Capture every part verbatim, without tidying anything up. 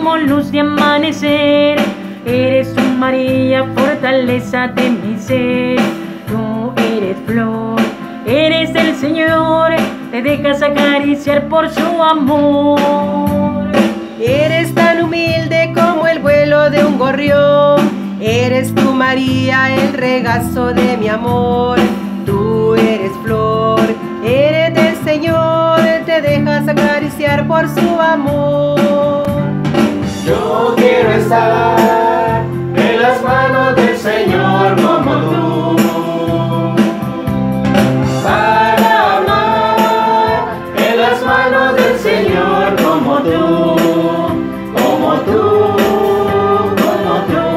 como luz de amanecer. Eres tu María, fortaleza de mi ser. Tú eres flor, eres del Señor, te dejas acariciar por su amor. Eres tan humilde como el vuelo de un gorrión. Eres tu María, el regazo de mi amor. Tú eres flor, eres del Señor, te dejas acariciar por su amor. Yo quiero estar en las manos del Señor como tú, para amar en las manos del Señor como tú, como tú, como tú.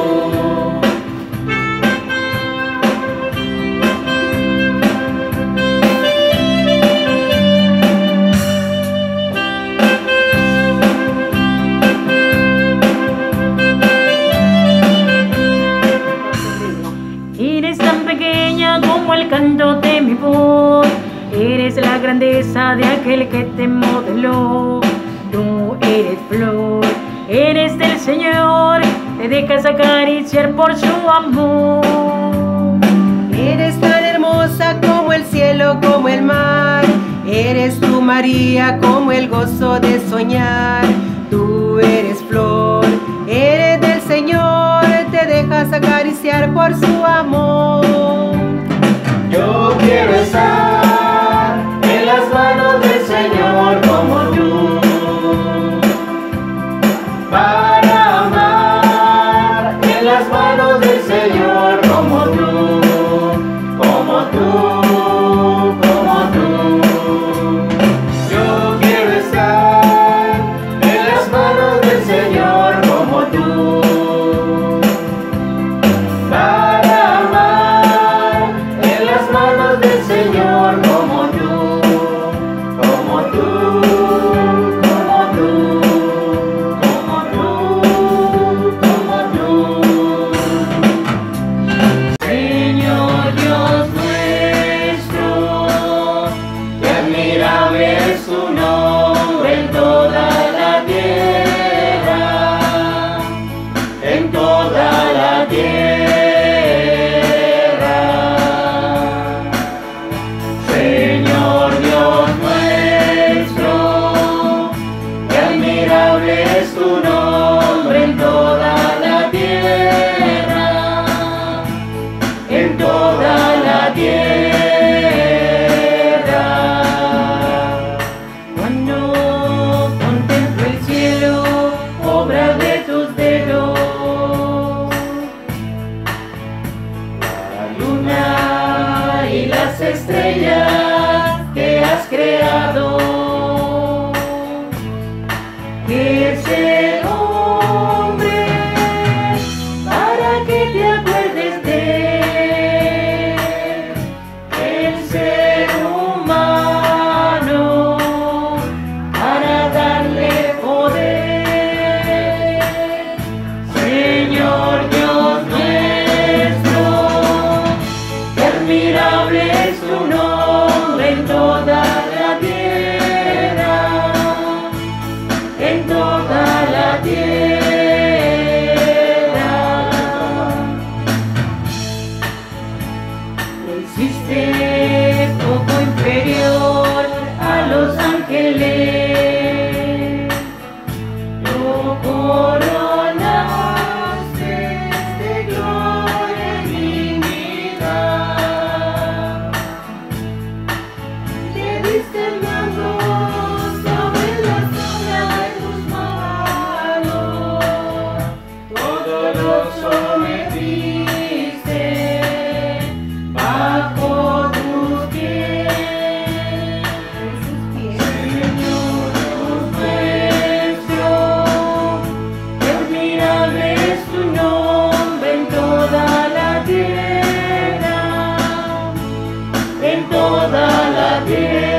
Eres tan pequeña como el canto de mi voz. Eres la grandeza de aquel que te modeló. Tú eres flor, eres del Señor, te dejas acariciar por su amor. Eres tan hermosa como el cielo, como el mar. Eres tu María, como el gozo de soñar. Tú eres flor, eres del Señor, te dejas acariciar por su amor. Yo quiero estar en las manos del Señor como tú, para amar en las manos del Señor como tú, como tú, como tú. Yo quiero estar en las manos del Señor como tú, para amar en las manos del Señor como tú, como tú, como tú, como tú, como tú. Señor Dios nuestro, qué admirable es tu nombre en toda la tierra, en toda la tierra. Señor Dios nuestro, qué admirable es tu nombre en toda la tierra, en toda la tierra. Cuando contemplo el cielo, obra de tus dedos, la luna y las estrellas que has creado, que ese hombre para que te acuerdes de el ser humano, para darle poder. Señor Dios nuestro, qué admirable es tu nombre en toda la tierra, en toda la tierra. Lo hiciste poco inferior a los ángeles, lo coronaste de gloria y dignidad, le diste el mando sobre la sombra de tus manos, todo lo sometiste bajo tus pies. Señor Dios nuestro, qué admirable es tu nombre en toda la tierra, en toda la tierra.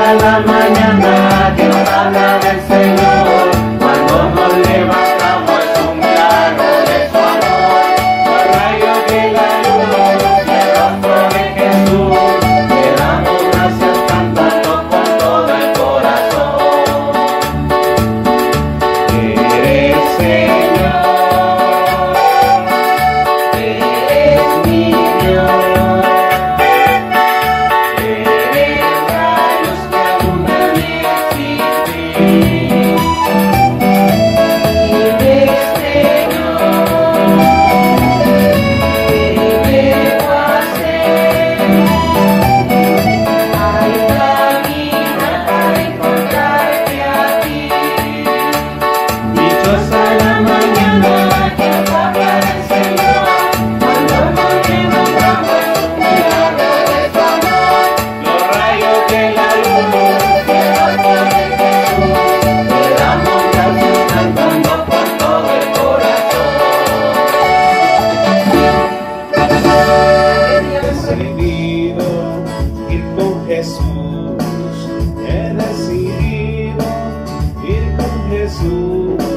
Dichosa la mañana que nos habla del Señor, cuando nos levantamos es un milagro de su amor. Los rayos de la luz y el rostro de Jesús, le damos gracias cantando con todo el corazón. Eres Señor, eres mi Dios. Jesús, he decidido ir con Jesús.